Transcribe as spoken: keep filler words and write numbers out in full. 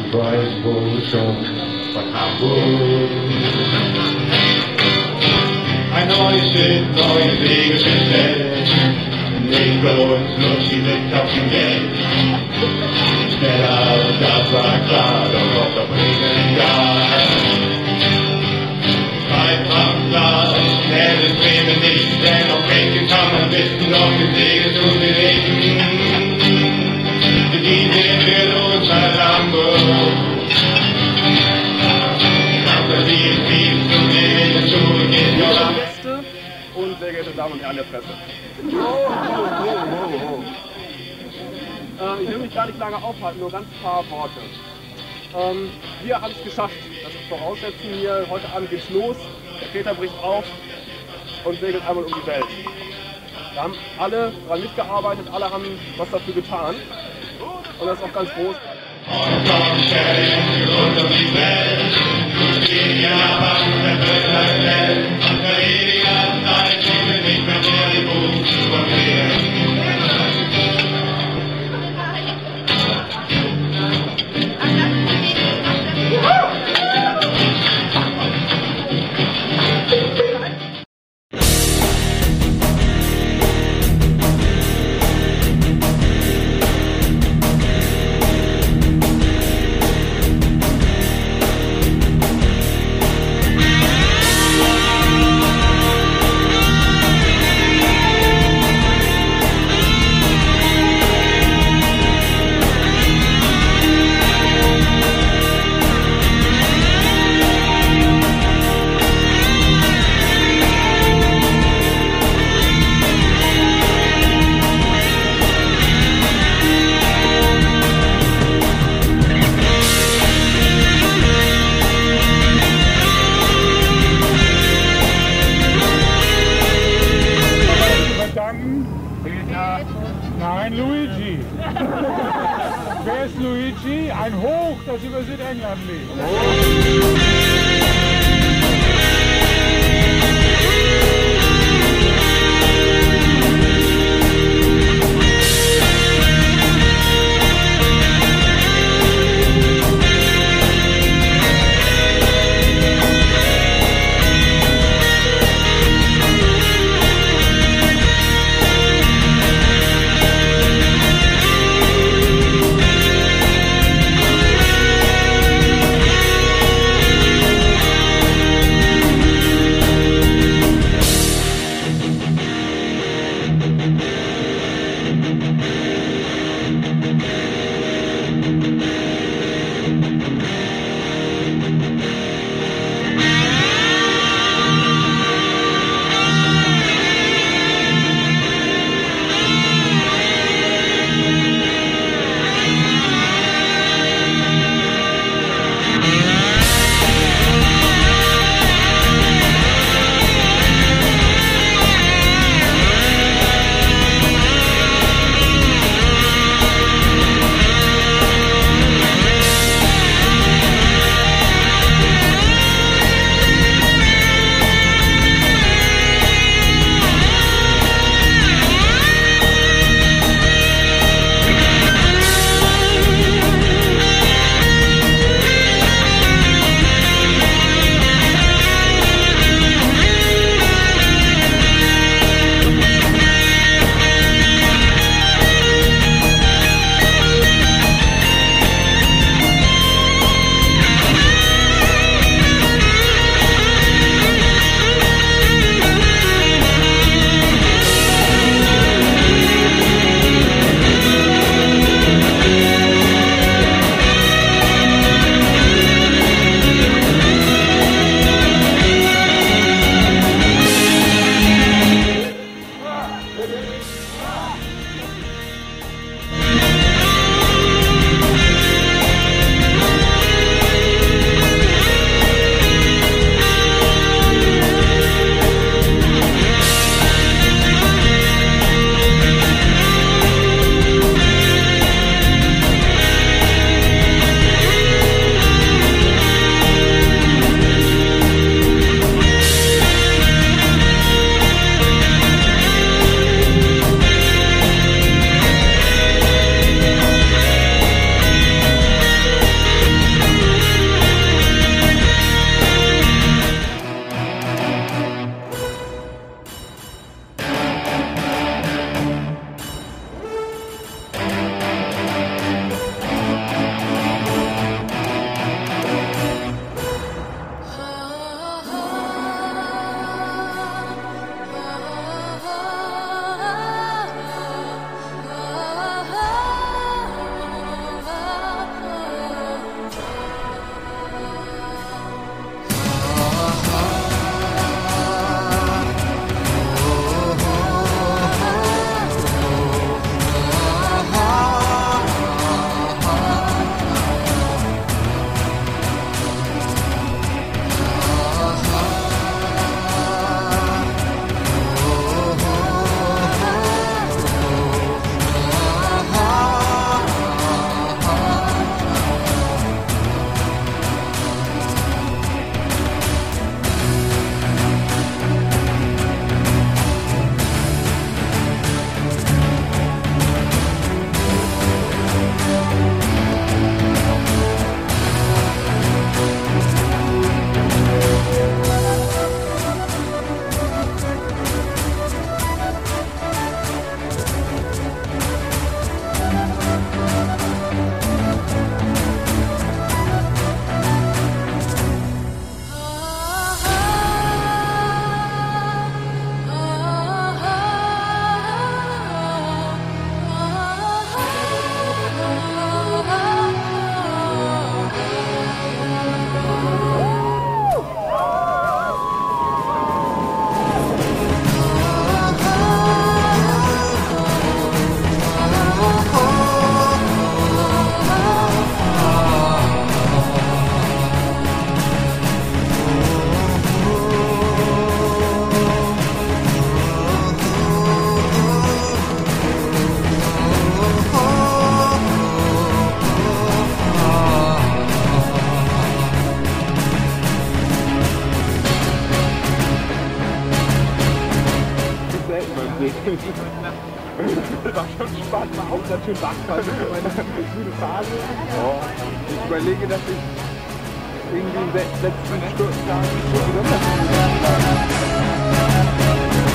Weißbrot von Hamburg. Ein neues Schiff, neue Segel gestellt. Nicht bei uns, Lutschi mit Taschengeld. Schneller, das war klar, doch auf der Bremen ja. Freitagsplan, schnell ist Bremen nicht, denn auf Bänke kann man wissen, noch die Segel zu bewegen. Die sehen wir uns an Hamburg. Fantasie ist viel zu wenig, zurückgehen wir an. Gäste und sehr geehrte Damen und Herren der Presse. Oh, oh, oh, oh, oh. Äh, ich will mich gar nicht lange aufhalten, nur ganz ein paar Worte. Ähm, wir haben es geschafft, das ist Voraussetzung hier. Heute Abend geht's los, der Peter bricht auf und segelt einmal um die Welt. Da haben alle daran mitgearbeitet, alle haben was dafür getan. Und das ist auch ganz groß. Und komm, stell dich rund um die Welt. Du stehst ja am der Welt. Unter ewiger Zeit sehen wir nicht mehr mehr die Buch von mir. Nein, Luigi. Wer ist Luigi? Ein Hoch, das über Südengland liegt. ganz schön wach fand für meine gute Phase. Oh, ich überlege, dass ich irgendwie in den letzten Stunden gar nicht so genommen habe.